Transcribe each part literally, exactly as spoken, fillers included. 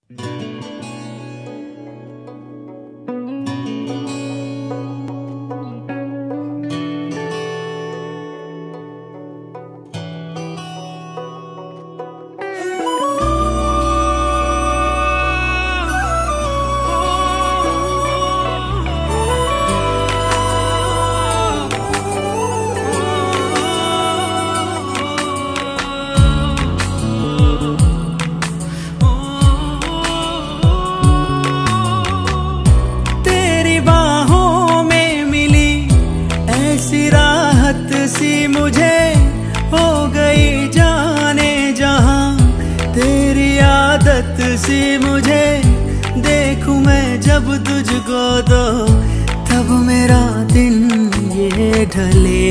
सी मुझे हो गई जाने जहां, तेरी आदत सी मुझे देखूं मैं जब तुझको तो तब मेरा दिन ये ढले।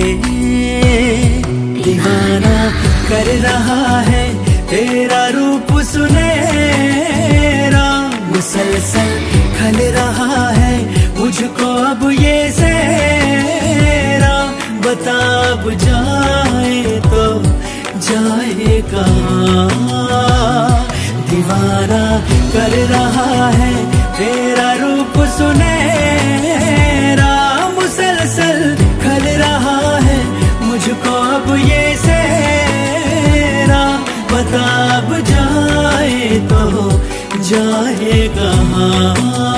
दीवाना कर रहा है तेरा रूप सुनहरा, मुसलसल खल रहा है मुझको अब ये सेरा। बता अब जाए तो जाए कहाँ, दीवाना कर रहा है तेरा रूप सुनहरा, मुसलसल खल रहा है मुझको अब ये सेरा। बता अब जाए तो जाए कहाँ।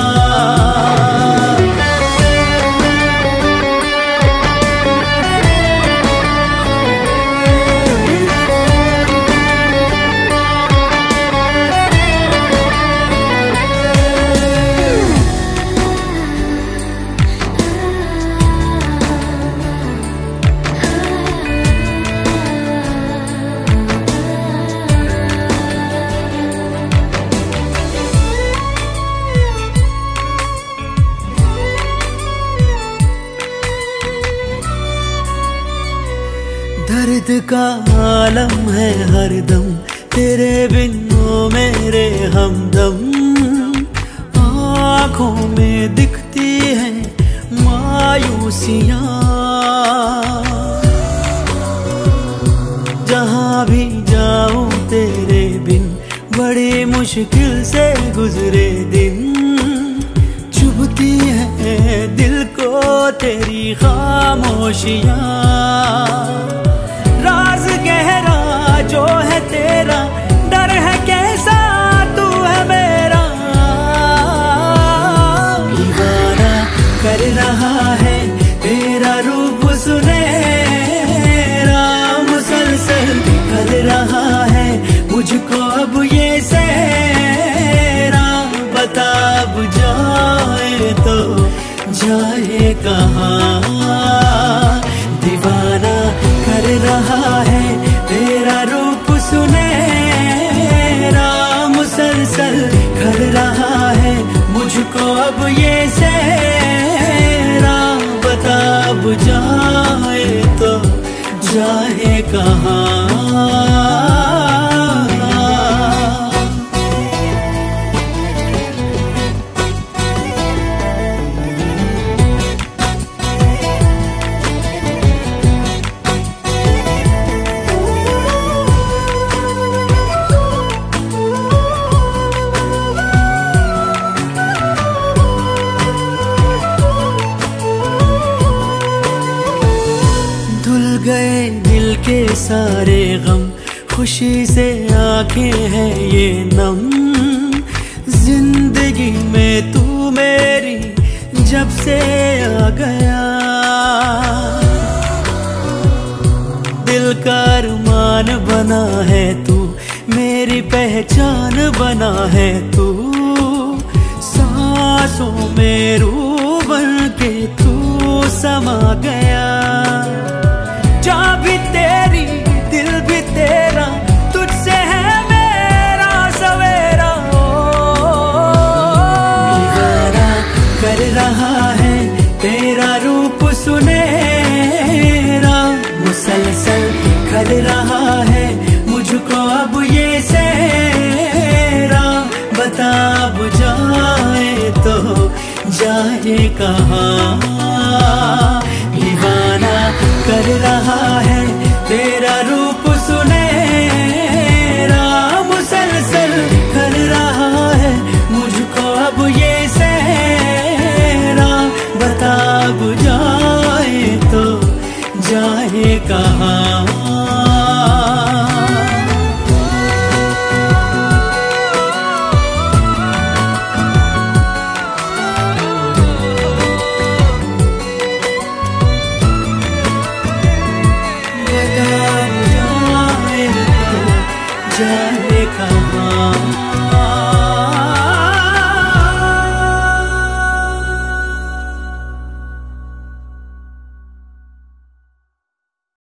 दर्द का आलम है हरदम तेरे बिन वो मेरे हमदम, आँखों में दिखती है मायूसियाँ। जहाँ भी जाऊं तेरे बिन बड़ी मुश्किल से गुजरे दिन, चुभती है दिल को तेरी खामोशियाँ। राज गहरा जो है तेरा, डर है कैसा तू है मेरा। दीवाना कर रहा है तेरा रूप सुनहरा, मुसलसल कर रहा है मुझको अब ये सेरा। बता अब जाए तो जाए कहाँ, दीवाना कर रहा है तेरा रूप सुनहरा, मुसलसल कर रहा है मुझको अब ये सेरा। बता अब जाए तो जाए कहाँ। गए दिल के सारे गम, खुशी से आंखें हैं ये नम। जिंदगी में तू मेरी जब से आ गया, दिल का अरमान बना है तू, मेरी पहचान बना है तू। सांसों में रूह बन के तू समा गया। जा भी तेरी दिल भी तेरा, तुझसे है मेरा सवेरा। दीवाना कर रहा है तेरा रूप सुनहरा, मुसलसल खल रहा है मुझको अब ये सेरा। बता अब जाए तो जाए कहाँ, दीवाना कर रहा है तेरा रूप सुनहरा, मुसलसल कर रहा है जहां